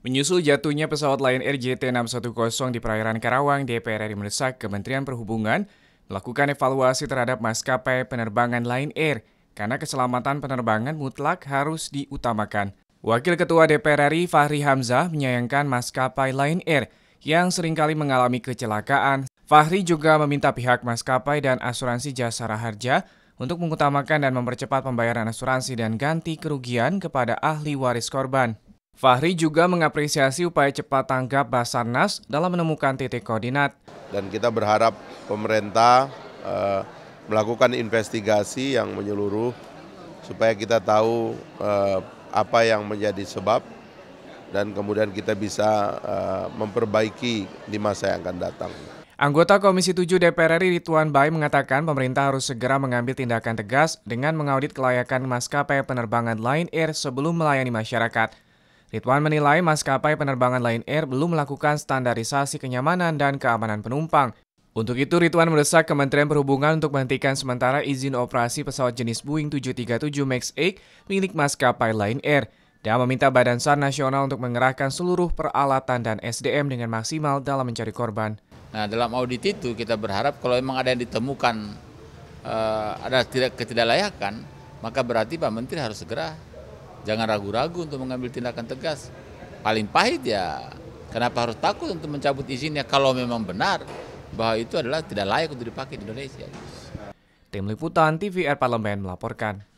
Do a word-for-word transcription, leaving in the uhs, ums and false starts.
Menyusul jatuhnya pesawat Lion Air J T enam satu nol di perairan Karawang, D P R R I mendesak Kementerian Perhubungan melakukan evaluasi terhadap maskapai penerbangan Lion Air karena keselamatan penerbangan mutlak harus diutamakan. Wakil Ketua D P R R I Fahri Hamzah menyayangkan maskapai Lion Air yang seringkali mengalami kecelakaan. Fahri juga meminta pihak maskapai dan asuransi Jasara Harja untuk mengutamakan dan mempercepat pembayaran asuransi dan ganti kerugian kepada ahli waris korban. Fahri juga mengapresiasi upaya cepat tanggap Basarnas dalam menemukan titik koordinat. Dan kita berharap pemerintah uh, melakukan investigasi yang menyeluruh supaya kita tahu uh, apa yang menjadi sebab dan kemudian kita bisa uh, memperbaiki di masa yang akan datang. Anggota Komisi tujuh D P R R I Ridwan Bai mengatakan pemerintah harus segera mengambil tindakan tegas dengan mengaudit kelayakan maskapai penerbangan Lion Air sebelum melayani masyarakat. Ridwan menilai maskapai penerbangan Lion Air belum melakukan standarisasi kenyamanan dan keamanan penumpang. Untuk itu, Ridwan mendesak Kementerian Perhubungan untuk menghentikan sementara izin operasi pesawat jenis Boeing tujuh tiga tujuh Max delapan milik maskapai Lion Air dan meminta Badan S A R Nasional untuk mengerahkan seluruh peralatan dan S D M dengan maksimal dalam mencari korban. Nah, dalam audit itu kita berharap kalau memang ada yang ditemukan uh, ada tidak ketidaklayakan, maka berarti Pak Menteri harus segera. Jangan ragu-ragu untuk mengambil tindakan tegas. Paling pahit ya, kenapa harus takut untuk mencabut izinnya kalau memang benar bahwa itu adalah tidak layak untuk dipakai di Indonesia. Tim Liputan T V R Parlemen melaporkan.